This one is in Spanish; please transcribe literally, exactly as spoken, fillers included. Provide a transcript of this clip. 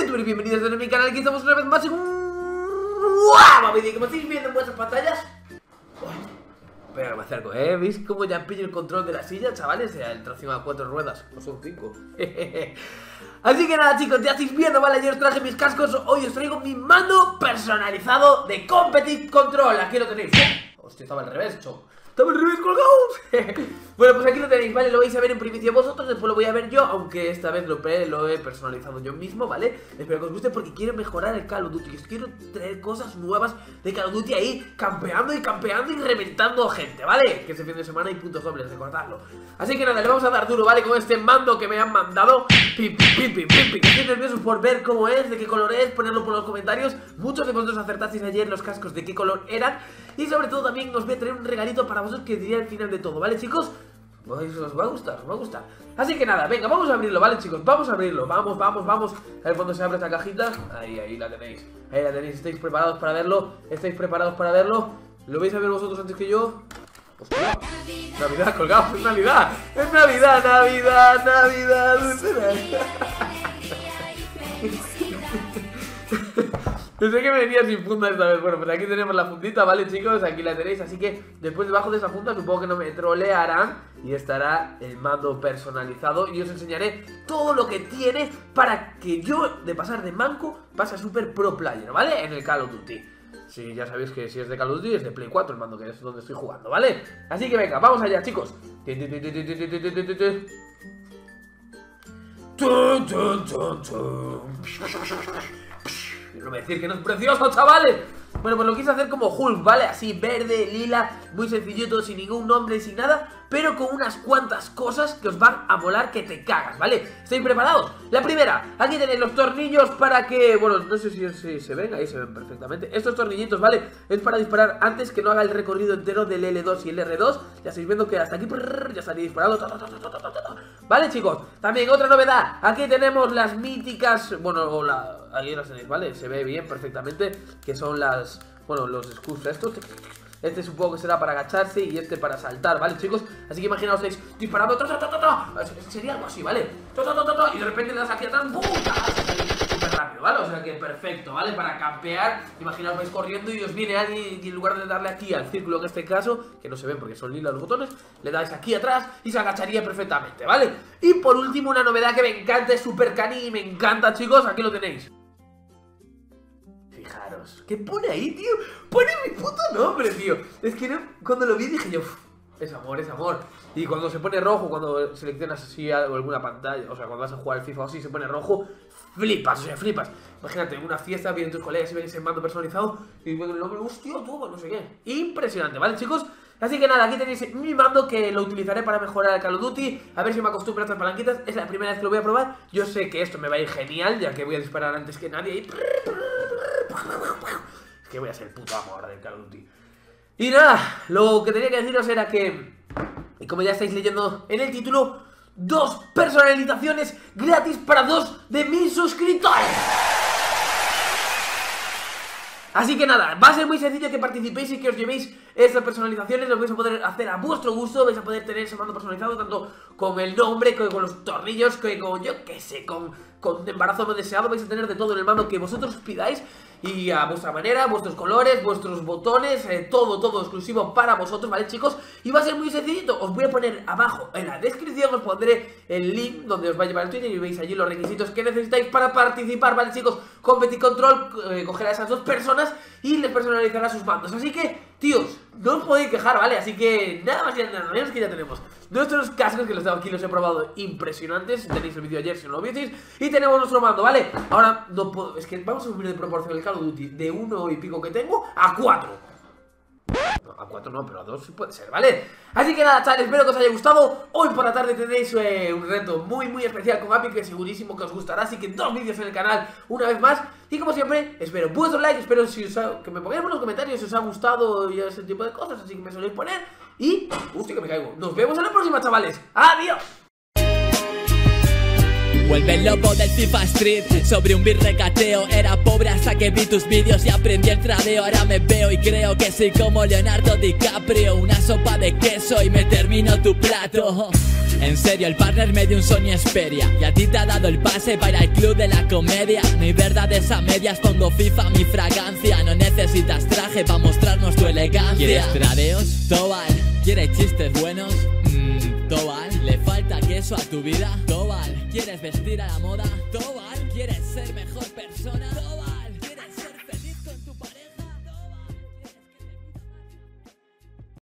youtubers, bienvenidos de mi canal. Aquí estamos una vez más en un nuevo vídeo. Como estáis viendo en vuestras pantallas. Espera, me acerco, ¿eh? ¿Veis cómo ya pillo el control de la silla, chavales? El tracción a cuatro ruedas, no son cinco. Así que nada, chicos, ya estáis viendo, ¿vale? Ayer os traje mis cascos. Hoy os traigo mi mando personalizado de Competitive Control. Aquí lo tenéis. Hostia, estaba al revés, choco. ¡Estaba al revés colgado! Bueno, pues aquí lo tenéis, ¿vale? Lo vais a ver en primicia vosotros, después lo voy a ver yo. Aunque esta vez lo, lo he personalizado yo mismo, ¿vale? Espero que os guste porque quiero mejorar el Call of Duty. Quiero traer cosas nuevas de Call of Duty ahí, campeando y campeando y reventando gente, ¿vale? Que este fin de semana hay puntos dobles, recordadlo. Así que nada, le vamos a dar duro, ¿vale? Con este mando que me han mandado. Pim, pim, pim, pim, pim. Estoy nervioso por ver cómo es, de qué color es, ponerlo por los comentarios. Muchos de vosotros acertasteis ayer los cascos de qué color eran. Y sobre todo también os voy a traer un regalito para vosotros que diría al final de todo, ¿vale, chicos? Pues os va a gustar, os va a gustar. Así que nada, venga, vamos a abrirlo, ¿vale, chicos? Vamos a abrirlo, vamos, vamos, vamos. A ver cuándo se abre esta cajita. Ahí, ahí la tenéis. Ahí la tenéis, ¿estáis preparados para verlo? ¿Estáis preparados para verlo? ¿Lo vais a ver vosotros antes que yo? Hostia. Navidad, colgado, es Navidad. Es Navidad, Navidad, Navidad, dulce Navidad. No sé que me venía sin funda esta vez. Bueno, pues aquí tenemos la fundita, ¿vale, chicos? Aquí la tenéis, así que después debajo de esa funda supongo que no me trolearán y estará el mando personalizado. Y os enseñaré todo lo que tiene para que yo, de pasar de manco, pase a super pro player, ¿vale? En el Call of Duty. Sí, ya sabéis que si es de Call of Duty es de Play cuatro el mando, que es donde estoy jugando, ¿vale? Así que venga, vamos allá, chicos. No me decir que no es precioso, chavales. Bueno, pues lo quise hacer como Hulk, ¿vale? Así, verde, lila, muy sencillito, sin ningún nombre y sin nada, pero con unas cuantas cosas que os van a molar que te cagas, ¿vale? ¿Estáis preparados? La primera, aquí tenéis los tornillos para que... Bueno, no sé si, si se ven, ahí se ven perfectamente. Estos tornillitos, ¿vale? Es para disparar antes que no haga el recorrido entero del L dos y el R dos. Ya estáis viendo que hasta aquí prrr, ya estaría disparado. ¿Vale, chicos? También otra novedad, aquí tenemos las míticas... Bueno, la... ahí las tenéis, ¿vale? Se ve bien perfectamente que son las... Bueno, los scoops estos. Este supongo que será para agacharse y este para saltar, ¿vale, chicos? Así que imaginaos, estáis disparando, ta, ta, ta, ta, ta. Sería algo así, ¿vale? Ta, ta, ta, ta, ta, y de repente le das aquí atrás, ¡pum! Súper rápido, ¿vale? O sea que perfecto, ¿vale? Para campear, imaginaos, vais corriendo y os viene alguien y en lugar de darle aquí al círculo en este caso, que no se ven porque son lilas los botones, le dais aquí atrás y se agacharía perfectamente, ¿vale? Y por último, una novedad que me encanta, es súper cani y me encanta, chicos, aquí lo tenéis. Fijaros, ¿qué pone ahí, tío? Pone mi puto nombre, tío. Es que no, cuando lo vi dije yo, es amor, es amor. Y cuando se pone rojo, cuando seleccionas así algo, alguna pantalla, o sea, cuando vas a jugar al FIFA o así, se pone rojo, flipas, o sea, flipas. Imagínate, en una fiesta vienen tus colegas y ven ese mando personalizado y ven el nombre, hostia, tú, no sé qué. Impresionante, ¿vale, chicos? Así que nada, aquí tenéis mi mando que lo utilizaré para mejorar el Call of Duty. A ver si me acostumbro a estas palanquitas. Es la primera vez que lo voy a probar. Yo sé que esto me va a ir genial, ya que voy a disparar antes que nadie y... Es que voy a ser el puto amo ahora del Call of Duty. Y nada, lo que tenía que deciros era que, y como ya estáis leyendo en el título, dos personalizaciones gratis para dos de mis suscriptores. Así que nada, va a ser muy sencillo que participéis y que os llevéis estas personalizaciones. Los vais a poder hacer a vuestro gusto. Vais a poder tener ese mando personalizado tanto con el nombre, que con los tornillos, que con, yo qué sé, con, con embarazo no deseado. Vais a tener de todo en el mando que vosotros pidáis y a vuestra manera, vuestros colores, vuestros botones, eh, todo, todo exclusivo para vosotros, ¿vale, chicos? Y va a ser muy sencillito. Os voy a poner abajo en la descripción, os pondré el link donde os va a llevar el Twitter y veis allí los requisitos que necesitáis para participar, ¿vale, chicos? Competitive Control eh, cogerá a esas dos personas y les personalizará sus mandos. Así que, tíos, no os podéis quejar, ¿vale? Así que nada más y nada menos que ya tenemos nuestros cascos, que los tengo aquí, los he probado impresionantes. Tenéis el vídeo ayer si no lo visteis. Y tenemos nuestro mando, ¿vale? Ahora no puedo, es que vamos a subir de proporción el Call of Duty de uno y pico que tengo a cuatro. No, a cuatro no, pero a dos sí puede ser, ¿vale? Así que nada, chavales, espero que os haya gustado. Hoy por la tarde tenéis eh, un reto muy muy especial con Api, que segurísimo que os gustará. Así que dos vídeos en el canal una vez más. Y como siempre, espero vuestros likes, espero si os ha, que me pongáis en los comentarios si os ha gustado y ese tipo de cosas. Así que me soléis poner. Y, hostia, que me caigo. Nos vemos en la próxima, chavales. ¡Adiós! Vuelve el lobo del FIFA Street. Sobre un beat recateo. Era pobre hasta que vi tus vídeos y aprendí el tradeo. Ahora me veo y creo que soy como Leonardo DiCaprio. Una sopa de queso y me termino tu plato. En serio, el partner me dio un Sony Xperia y a ti te ha dado el pase para ir al club de la comedia. No hay verdades a medias, pongo FIFA mi fragancia. No necesitas traje para mostrarnos tu elegancia. ¿Quieres tradeos? Tobal. ¿Quieres chistes buenos? Mmm, Tobal. ¿Le falta queso a tu vida? Tobal. ¿Quieres vestir a la moda? Tobal. ¿Quieres ser mejor persona? Tobal.